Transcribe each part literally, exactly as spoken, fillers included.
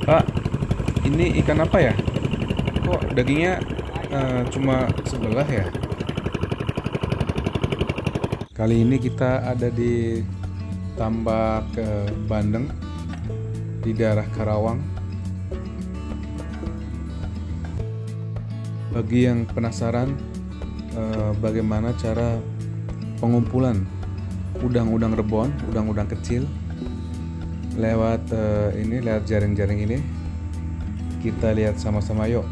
Pak, ini ikan apa ya? Kok dagingnya eh, cuma sebelah ya? Kali ini kita ada di Tambak eh, Bandeng di daerah Karawang. Bagi yang penasaran eh, bagaimana cara pengumpulan udang-udang rebon, udang-udang kecil lewat eh, ini, lewat jaring-jaring ini, kita lihat sama-sama yuk.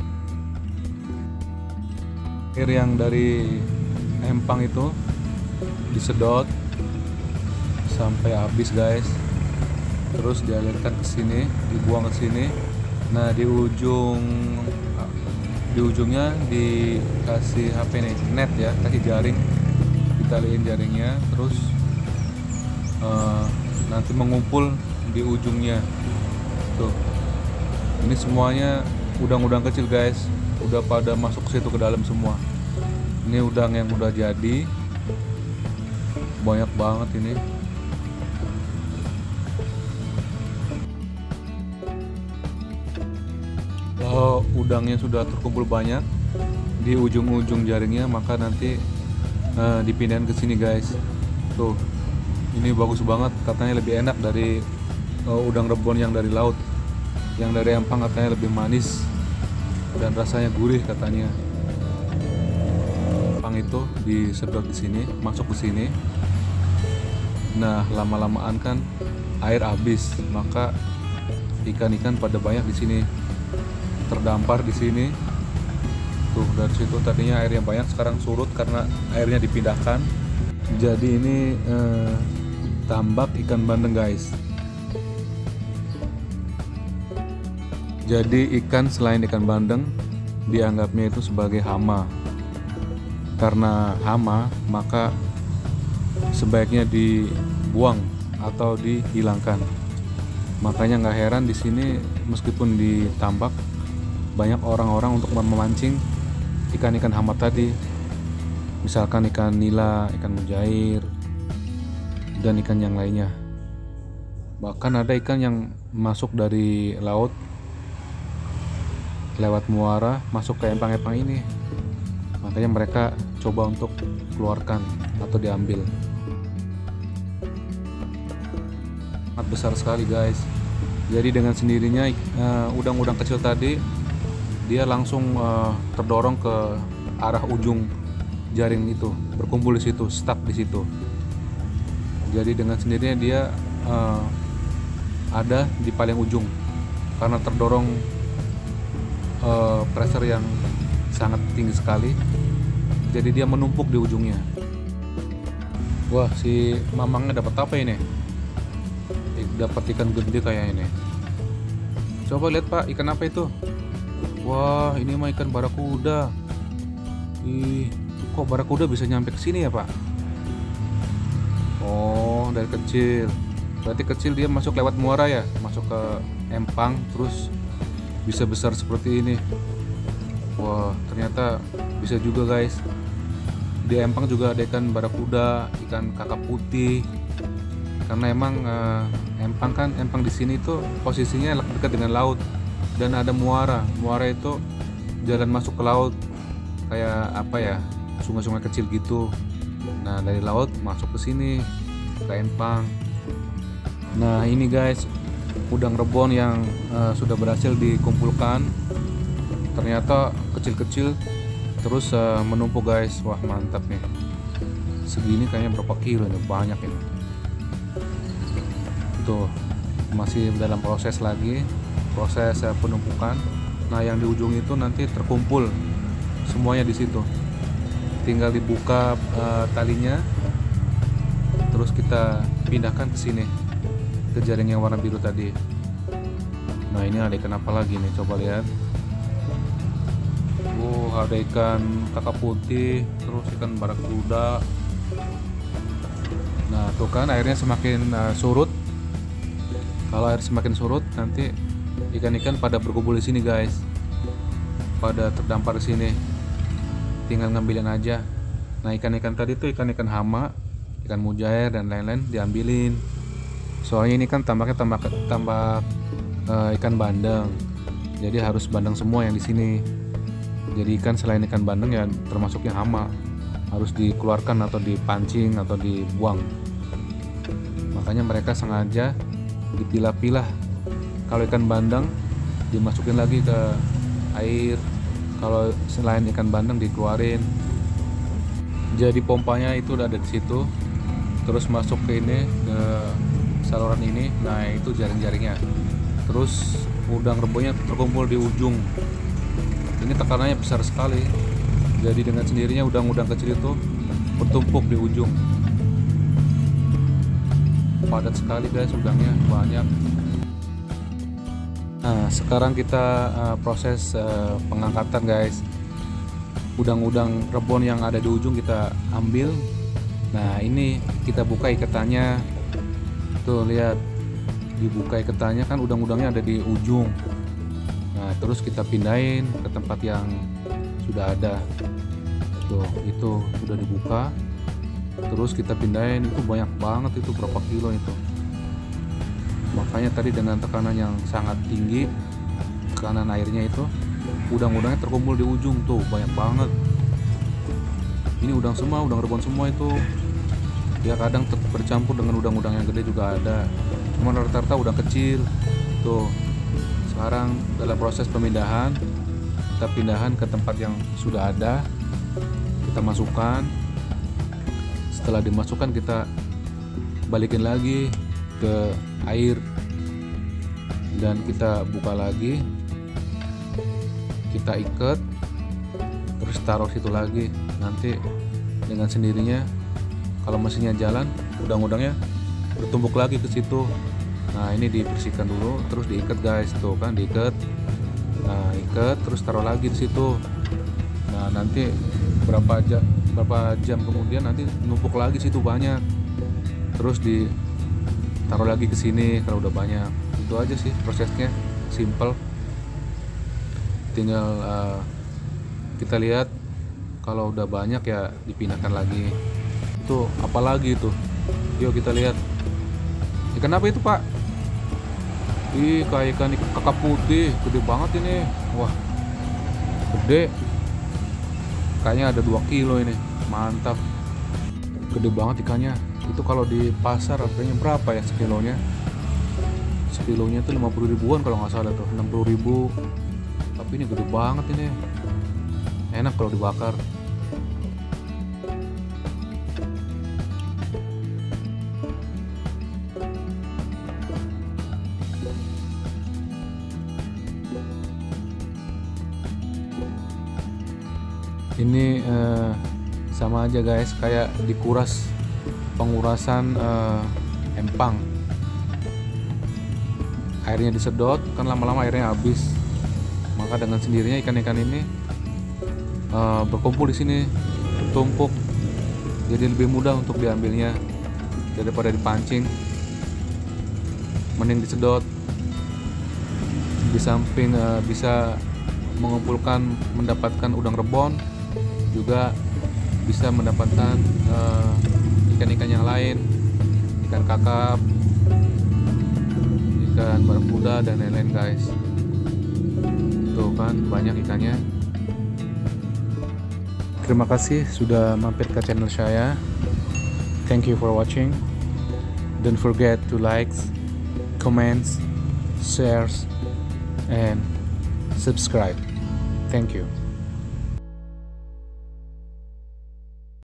Air yang dari empang itu disedot sampai habis guys, terus dialirkan ke sini, dibuang ke sini. Nah di ujung di ujungnya dikasih apa nih, net ya, kasih jaring, ditaliin jaringnya, terus uh, nanti mengumpul di ujungnya tuh. Ini semuanya udang-udang kecil guys, udah pada masuk ke situ ke dalam semua. Ini udang yang udah jadi, banyak banget ini. Kalau udangnya sudah terkumpul banyak di ujung-ujung jaringnya, maka nanti uh, dipindahin ke sini guys. Tuh, ini bagus banget, katanya lebih enak dari uh, udang rebon yang dari laut. Yang dari empang katanya lebih manis dan rasanya gurih katanya. Empang itu disedot di sini, masuk ke sini. Nah, lama-lamaan kan air habis, maka ikan-ikan pada banyak di sini, terdampar di sini. Tuh, dari situ tadinya airnya banyak, sekarang surut karena airnya dipindahkan. Jadi ini eh, tambak ikan bandeng guys. Jadi ikan selain ikan bandeng dianggapnya itu sebagai hama. Karena hama, maka sebaiknya dibuang atau dihilangkan. Makanya nggak heran di sini meskipun ditambak banyak orang-orang untuk memancing ikan-ikan hama tadi. Misalkan ikan nila, ikan mujair, dan ikan yang lainnya. Bahkan ada ikan yang masuk dari laut lewat muara masuk ke empang-empang ini. Makanya mereka coba untuk keluarkan atau diambil. Sangat besar sekali guys. Jadi dengan sendirinya uh, udang-udang kecil tadi dia langsung uh, terdorong ke arah ujung jaring itu, berkumpul di situ, stuck di situ. Jadi dengan sendirinya dia uh, ada di paling ujung karena terdorong uh, pressure yang sangat tinggi sekali. Jadi dia menumpuk di ujungnya. Wah, si mamangnya dapat apa ini? Dapat ikan gede kayak ini. Coba lihat Pak, ikan apa itu? Wah, ini mah ikan barakuda. Ih, kok barakuda bisa nyampe ke sini ya Pak? Oh, dari kecil. Berarti kecil dia masuk lewat muara ya, masuk ke empang, terus bisa besar seperti ini. Wah, ternyata bisa juga guys. Di empang juga ada ikan barakuda, ikan kakap putih. Karena emang eh, empang kan, empang di sini tuh posisinya dekat dengan laut dan ada muara. Muara itu jalan masuk ke laut, kayak apa ya, sungai-sungai kecil gitu. Nah, dari laut masuk ke sini ke empang. Nah, ini guys, udang rebon yang uh, sudah berhasil dikumpulkan. Ternyata kecil-kecil terus uh, menumpuk guys. Wah, mantap nih. Segini kayaknya berapa kilo nih, banyak ini. Tuh, masih dalam proses lagi, proses uh, penumpukan. Nah, yang di ujung itu nanti terkumpul semuanya di situ. Tinggal dibuka uh, talinya, terus kita pindahkan ke sini, ke jaring yang warna biru tadi. Nah, ini ada ikan apa lagi nih? Coba lihat. Oh, ada ikan kakap putih, terus ikan barakuda. Nah, tuh kan airnya semakin uh, surut. Kalau air semakin surut, nanti ikan-ikan pada berkumpul di sini guys, pada terdampar di sini. Tinggal ngambilin aja. Nah, ikan-ikan tadi tuh ikan-ikan hama, ikan mujair dan lain-lain diambilin. Soalnya ini kan tambaknya tambak tambak uh, ikan bandeng. Jadi harus bandeng semua yang di sini. Jadi ikan selain ikan bandeng ya termasuknya hama, harus dikeluarkan atau dipancing atau dibuang. Makanya mereka sengaja dipilah-pilah. Kalau ikan bandeng dimasukin lagi ke air, kalau selain ikan bandeng dikeluarin. Jadi pompanya itu udah ada di situ, terus masuk ke ini, ke saluran ini. Nah itu jaring-jaringnya. Terus udang rebonnya terkumpul di ujung. Ini tekanannya besar sekali, jadi dengan sendirinya udang-udang kecil itu bertumpuk di ujung. Padat sekali guys, udangnya banyak. Nah sekarang kita uh, proses uh, pengangkatan guys. Udang-udang rebon yang ada di ujung kita ambil. Nah ini kita buka ikatannya. Tuh lihat, dibuka ikatannya kan udang-udangnya ada di ujung. Nah terus kita pindahin ke tempat yang sudah ada. Tuh itu sudah dibuka, terus kita pindahin. Itu banyak banget, itu berapa kilo itu. Makanya tadi dengan tekanan yang sangat tinggi, tekanan airnya itu, udang-udangnya terkumpul di ujung. Tuh banyak banget. Ini udang semua, udang rebon semua itu. Ya kadang bercampur dengan udang-udang yang gede juga ada, cuma rata-rata udang kecil. Tuh sekarang dalam proses pemindahan, kita pindahan ke tempat yang sudah ada, kita masukkan. Setelah dimasukkan kita balikin lagi ke air dan kita buka lagi, kita ikat, terus taruh situ lagi. Nanti dengan sendirinya kalau mesinnya jalan, udang-udangnya bertumpuk lagi ke situ. Nah ini dibersihkan dulu, terus diikat guys. Tuh kan diikat. Nah ikat, terus taruh lagi di situ. Nah nanti berapa jam berapa jam kemudian nanti numpuk lagi situ banyak. Terus ditaruh lagi ke sini kalau udah banyak. Itu aja sih prosesnya, simple. Tinggal uh, kita lihat kalau udah banyak ya dipindahkan lagi. Itu apalagi itu? Yuk kita lihat. Ikan apa itu pak? Ih kayak ikan kakap putih, gede banget ini. Wah gede, kayaknya ada dua kilo ini. Mantap, gede banget ikannya. Itu kalau di pasar harganya berapa ya sekilonya? Sekilonya tuh lima puluh ribuan kalau nggak salah, tuh enam puluh ribu. Tapi ini gede banget ini, enak kalau dibakar. Ini eh, sama aja guys, kayak dikuras, pengurasan eh, empang. Airnya disedot, kan lama-lama airnya habis. Maka dengan sendirinya ikan-ikan ini eh, berkumpul di sini, tumpuk. Jadi lebih mudah untuk diambilnya daripada dipancing. Mending disedot. Di samping eh, bisa mengumpulkan, mendapatkan udang rebon, juga bisa mendapatkan uh, ikan-ikan yang lain, ikan kakap, ikan barracuda dan lain-lain guys. Tuh kan banyak ikannya. Terima kasih sudah mampir ke channel saya. Thank you for watching. Don't forget to like, comments, shares, and subscribe. Thank you.